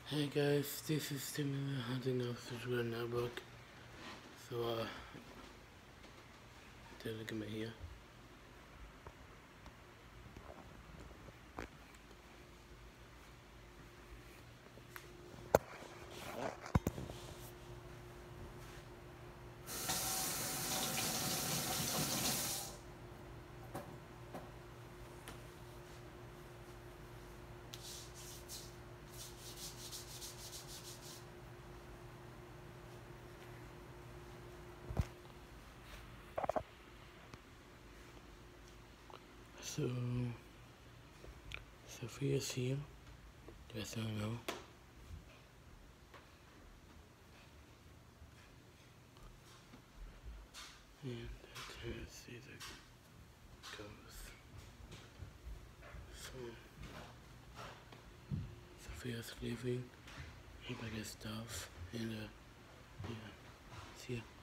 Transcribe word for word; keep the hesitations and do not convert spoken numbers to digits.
Hey guys, this is Timmy hunting out the network. So uh take a look at me here. So Sophia's here. Just don't know. And let's see the ghost. So Sophia's leaving. He got his stuff and uh yeah. See ya.